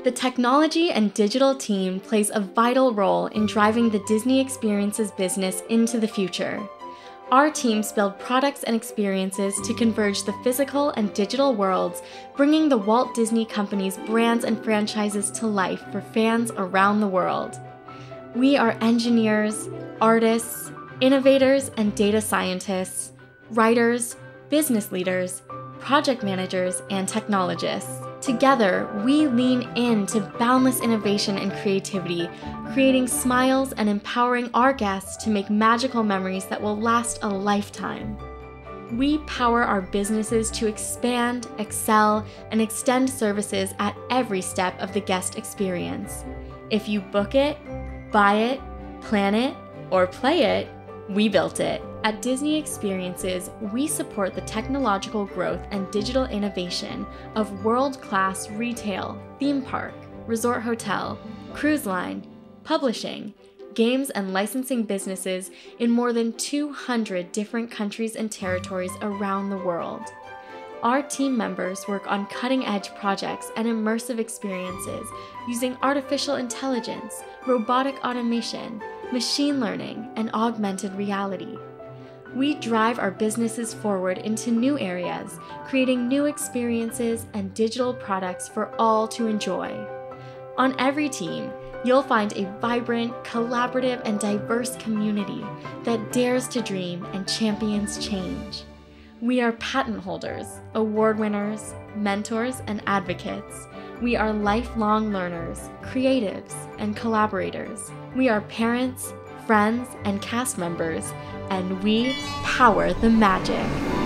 The technology and digital team plays a vital role in driving the Disney Experiences business into the future. Our teams build products and experiences to converge the physical and digital worlds, bringing the Walt Disney Company's brands and franchises to life for fans around the world. We are engineers, artists, innovators and data scientists, writers, business leaders, project managers, and technologists. Together, we lean into boundless innovation and creativity, creating smiles and empowering our guests to make magical memories that will last a lifetime. We power our businesses to expand, excel, and extend services at every step of the guest experience. If you book it, buy it, plan it, or play it, we built it. At Disney Experiences, we support the technological growth and digital innovation of world-class retail, theme park, resort hotel, cruise line, publishing, games and licensing businesses in more than 200 different countries and territories around the world. Our team members work on cutting-edge projects and immersive experiences using artificial intelligence, robotic automation, machine learning, and augmented reality. We drive our businesses forward into new areas, creating new experiences and digital products for all to enjoy. On every team, you'll find a vibrant, collaborative, and diverse community that dares to dream and champions change. We are patent holders, award winners, mentors, and advocates. We are lifelong learners, creatives, and collaborators. We are parents, friends, and cast members, and we power the magic.